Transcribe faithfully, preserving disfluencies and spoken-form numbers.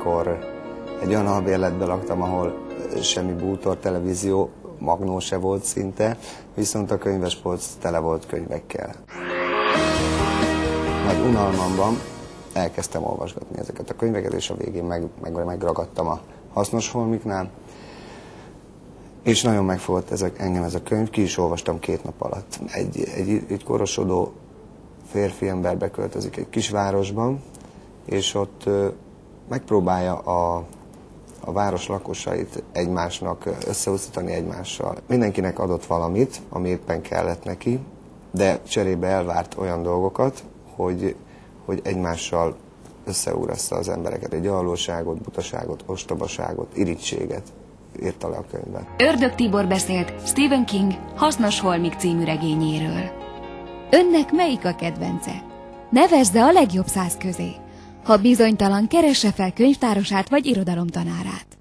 amikor egy olyan albérletben laktam, ahol semmi bútor, televízió, magnó se volt szinte, viszont a könyvespolc tele volt könyvekkel. Nagy unalmamban elkezdtem olvasgatni ezeket a könyveket, és a végén meg, meg, megragadtam a Hasznos holmiknál, és nagyon megfogott ezek, engem ez a könyv, ki is olvastam két nap alatt. Egy, egy, egy korosodó férfi ember beköltözik egy kisvárosban, és ott ö, megpróbálja a, a város lakosait egymásnak összeúszítani egymással. Mindenkinek adott valamit, ami éppen kellett neki, de cserébe elvárt olyan dolgokat, hogy, hogy egymással összeúrassza az embereket. Egy gyalóságot, butaságot, ostobaságot, irítséget írta le a könyvben. Ördög Tibor beszélt Stephen King Hasznos holmik című regényéről. Önnek melyik a kedvence? Nevezze a legjobb száz közé. Ha bizonytalan, keresse fel könyvtárosát vagy irodalomtanárát.